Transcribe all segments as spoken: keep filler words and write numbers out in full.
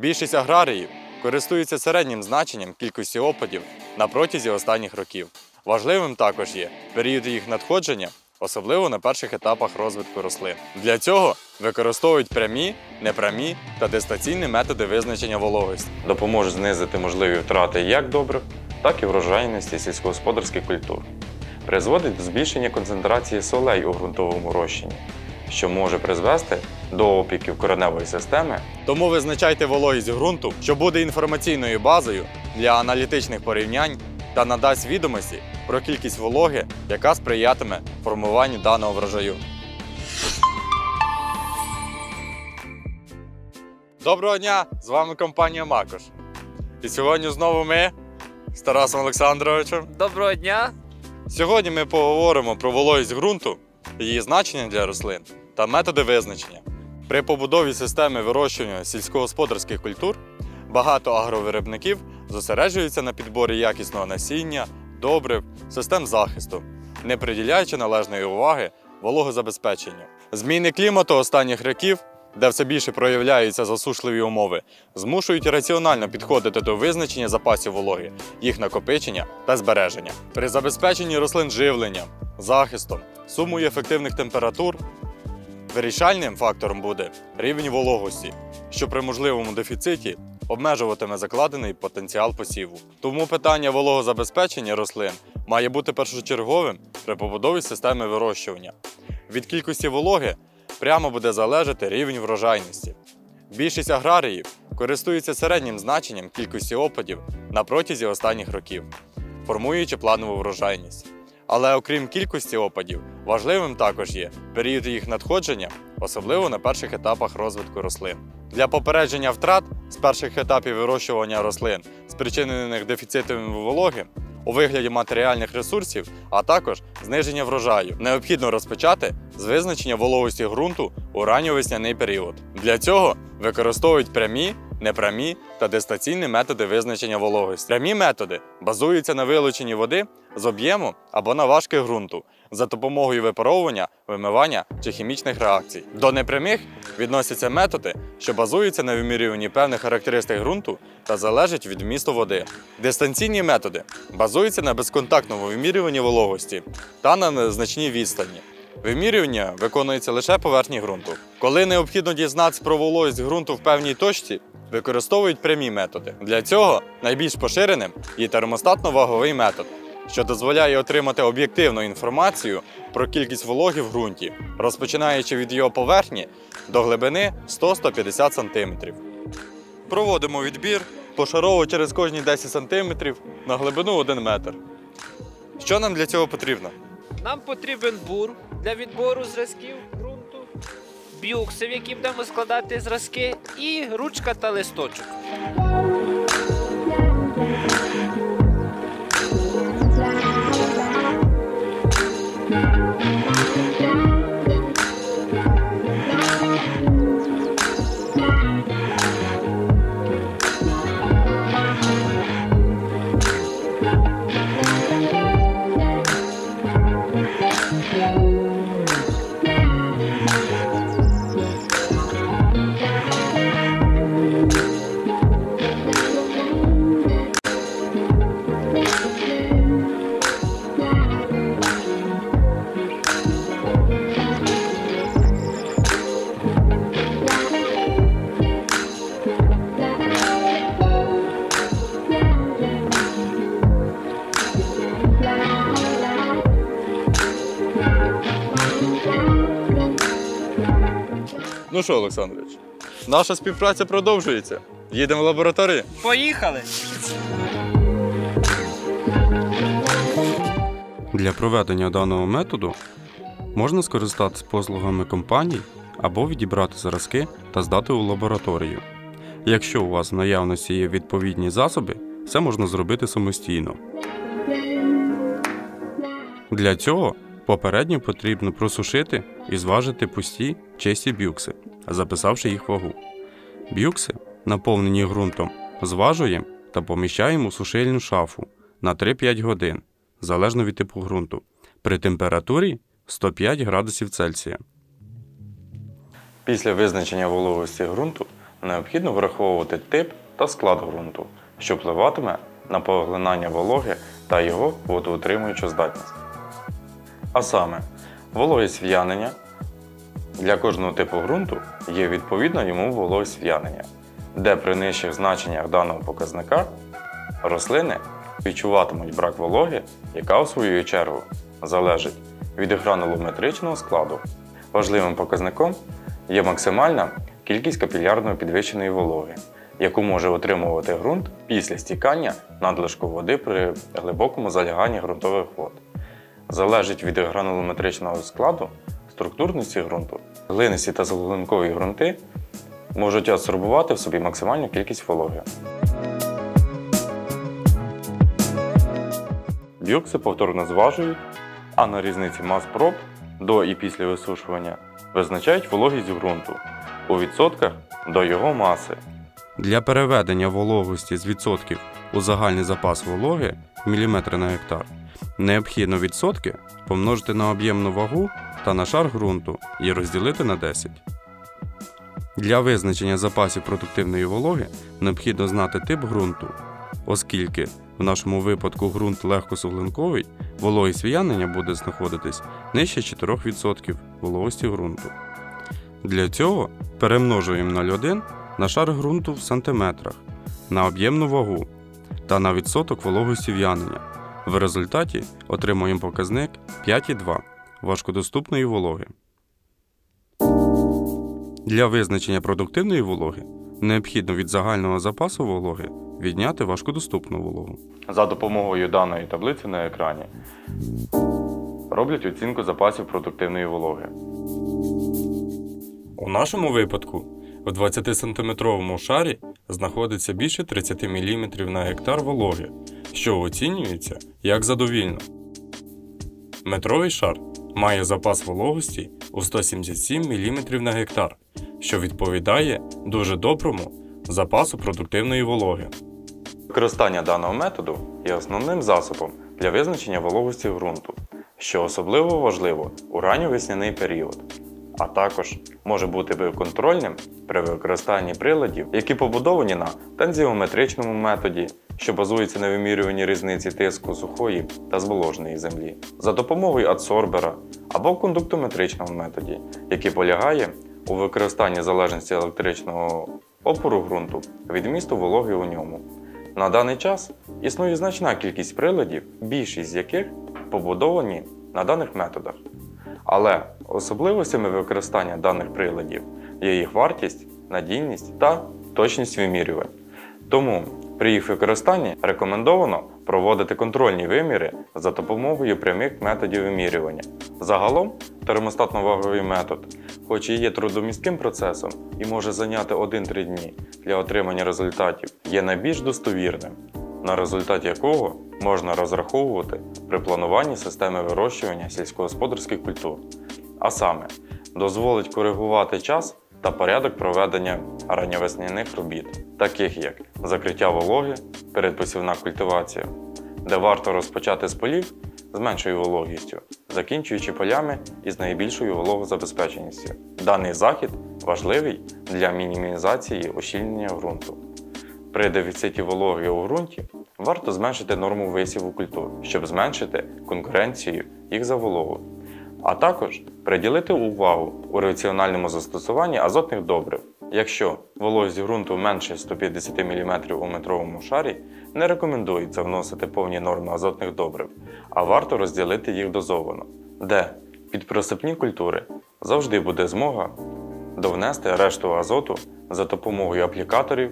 Більшість аграріїв користуються середнім значенням кількості опадів на протязі останніх років. Важливим також є період їх надходження, особливо на перших етапах розвитку рослин. Для цього використовують прямі, непрямі та дистанційні методи визначення вологості. Допоможуть знизити можливі втрати як добрив, так і врожайності сільськогосподарських культур. Призводить до збільшення концентрації солей у ґрунтовому розчині, що може призвести до опіків кореневої системи. Тому визначайте вологість ґрунту, що буде інформаційною базою для аналітичних порівнянь та надасть відомості про кількість вологи, яка сприятиме формуванню даного врожаю. Доброго дня! З вами компанія Макош. І сьогодні знову ми з Тарасом Олександровичем. Доброго дня! Сьогодні ми поговоримо про вологість ґрунту, її значення для рослин та методи визначення. При побудові системи вирощування сільськогосподарських культур багато агровиробників зосереджуються на підборі якісного насіння, добрив, систем захисту, не приділяючи належної уваги вологозабезпеченню. Зміни клімату останніх років, де все більше проявляються засушливі умови, змушують раціонально підходити до визначення запасів вологи, їх накопичення та збереження. При забезпеченні рослин живленням, захистом, сумою ефективних температур вирішальним фактором буде рівень вологості, що при можливому дефіциті обмежуватиме закладений потенціал посіву. Тому питання вологозабезпечення рослин має бути першочерговим при побудові системи вирощування. Від кількості вологи прямо буде залежати рівень врожайності. Більшість аграріїв користуються середнім значенням кількості опадів на протязі останніх років, формуючи планову врожайність. Але окрім кількості опадів, важливим також є період їх надходження, особливо на перших етапах розвитку рослин. Для попередження втрат з перших етапів вирощування рослин, спричинених дефіцитом вологи, у вигляді матеріальних ресурсів, а також зниження врожаю, необхідно розпочати з визначення вологості ґрунту у ранньовесняний період. Для цього використовують прямі, непрямі та дистанційні методи визначення вологості. Прямі методи базуються на вилученні води з об'єму або наважки ґрунту за допомогою випаровування, вимивання чи хімічних реакцій. До непрямих відносяться методи, що базуються на вимірюванні певних характеристик ґрунту та залежать від вмісту води. Дистанційні методи базуються на безконтактному вимірюванні вологості та на незначній відстані. Вимірювання виконується лише поверхні ґрунту. Коли необхідно дізнатися про вологість ґрунту в певній точці, використовують прямі методи. Для цього найбільш поширеним є термостатно-ваговий метод, що дозволяє отримати об'єктивну інформацію про кількість вологи в ґрунті, розпочинаючи від його поверхні до глибини сто - сто п'ятдесят сантиметрів. Проводимо відбір пошарово через кожні десять сантиметрів на глибину один метр. Що нам для цього потрібно? Нам потрібен бур для відбору зразків ґрунту, бюкси, в які будемо складати зразки, і ручка та листочок. Ну що, Олександрович, наша співпраця продовжується. Їдемо в лабораторію? Поїхали! Для проведення даного методу можна скористатися послугами компаній або відібрати зразки та здати у лабораторію. Якщо у вас в наявності є відповідні засоби, це можна зробити самостійно. Для цього попередньо потрібно просушити і зважити пусті чисті бюкси, записавши їх вагу. Бюкси, наповнені ґрунтом, зважуємо та поміщаємо у сушильну шафу на три-п'ять годин, залежно від типу ґрунту, при температурі сто п'ять градусів Цельсія. Після визначення вологості ґрунту необхідно враховувати тип та склад ґрунту, що впливатиме на поглинання вологи та його водоутримуючу здатність. А саме, вологість в'янення. Для кожного типу ґрунту є відповідна йому вологість в'янення, де при нижчих значеннях даного показника рослини відчуватимуть брак вологи, яка у свою чергу залежить від гранулометричного складу. Важливим показником є максимальна кількість капілярно підвищеної вологи, яку може отримувати ґрунт після стікання надлишку води при глибокому заляганні ґрунтових вод. Залежить від гранулометричного складу структурності ґрунту. Глинисті та глинкові ґрунти можуть адсорбувати в собі максимальну кількість вологи. Біокси повторно зважують, а на різниці мас проб до і після висушування визначають вологість ґрунту у відсотках до його маси. Для переведення вологості з відсотків у загальний запас вологи в міліметри на гектар необхідно відсотки помножити на об'ємну вагу та на шар ґрунту і розділити на десять. Для визначення запасів продуктивної вологи необхідно знати тип ґрунту, оскільки в нашому випадку ґрунт легкосуглинковий, вологість в'янення буде знаходитись нижче чотирьох відсотків вологості ґрунту. Для цього перемножуємо нуль цілих один на шар ґрунту в сантиметрах, на об'ємну вагу та на відсоток вологості в'янення. В результаті отримуємо показник п'ять цілих два важкодоступної вологи. Для визначення продуктивної вологи необхідно від загального запасу вологи відняти важкодоступну вологу. За допомогою даної таблиці на екрані роблять оцінку запасів продуктивної вологи. У нашому випадку в двадцятисантиметровому шарі знаходиться більше тридцять міліметрів на гектар вологи, що оцінюється як задовільно. Метровий шар має запас вологості у сто сімдесят сім міліметрів на гектар, що відповідає дуже доброму запасу продуктивної вологи. Використання даного методу є основним засобом для визначення вологості ґрунту, що особливо важливо у ранньовесняний період, а також може бути контрольним при використанні приладів, які побудовані на тензіометричному методі, що базується на вимірюванні різниці тиску сухої та зволоженої землі, за допомогою адсорбера або кондуктометричному методі, який полягає у використанні залежності електричного опору ґрунту від вмісту вологи у ньому. На даний час існує значна кількість приладів, більшість з яких побудовані на даних методах. Але особливостями використання даних приладів є їх вартість, надійність та точність вимірювань. Тому при їх використанні рекомендовано проводити контрольні виміри за допомогою прямих методів вимірювання. Загалом термостатно-ваговий метод, хоч і є трудомістким процесом і може зайняти один-три дні для отримання результатів, є найбільш достовірним, на результат якого можна розраховувати при плануванні системи вирощування сільськогосподарських культур. А саме, дозволить коригувати час та порядок проведення ранньовесняних робіт, таких як закриття вологи, передпосівна культивація, де варто розпочати з полів з меншою вологістю, закінчуючи полями із найбільшою вологозабезпеченістю. Даний захід важливий для мінімізації ущільнення ґрунту. При дефіциті вологи у ґрунті варто зменшити норму висіву культур, щоб зменшити конкуренцію їх за вологу, а також приділити увагу у раціональному застосуванні азотних добрив. Якщо вологість ґрунту менше ста п'ятдесят міліметрів у метровому шарі, не рекомендується вносити повні норми азотних добрив, а варто розділити їх дозовано, де під присипні культури завжди буде змога довнести решту азоту за допомогою аплікаторів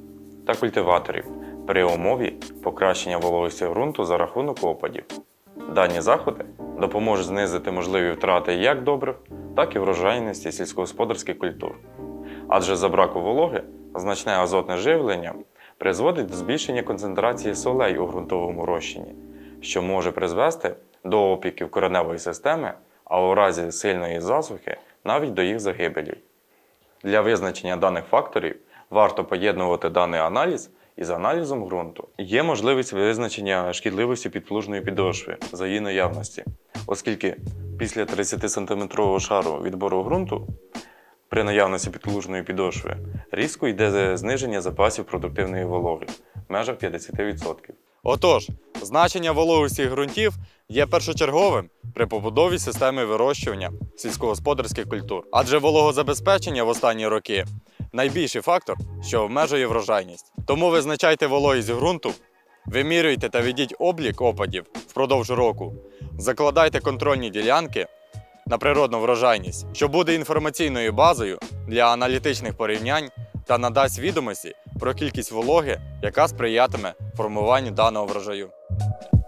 та культиваторів при умові покращення вологості ґрунту за рахунок опадів. Дані заходи допоможуть знизити можливі втрати як добрив, так і врожайності сільськогосподарських культур. Адже за браку вологи значне азотне живлення призводить до збільшення концентрації солей у ґрунтовому розчині, що може призвести до опіків кореневої системи, а у разі сильної засухи навіть до їх загибелі. Для визначення даних факторів варто поєднувати даний аналіз із аналізом ґрунту. Є можливість визначення шкідливості підплужної підошви за її наявності, оскільки після тридцятисантиметрового шару відбору ґрунту При наявності підлужної підошви різко йде зниження запасів продуктивної вологи в межах п'ятдесят відсотків. Отож, значення вологості ґрунтів є першочерговим при побудові системи вирощування сільськогосподарських культур. Адже вологозабезпечення в останні роки – найбільший фактор, що обмежує врожайність. Тому визначайте вологість ґрунту, вимірюйте та ведіть облік опадів впродовж року, закладайте контрольні ділянки на природну врожайність, що буде інформаційною базою для аналітичних порівнянь та надасть відомості про кількість вологи, яка сприятиме формуванню даного врожаю.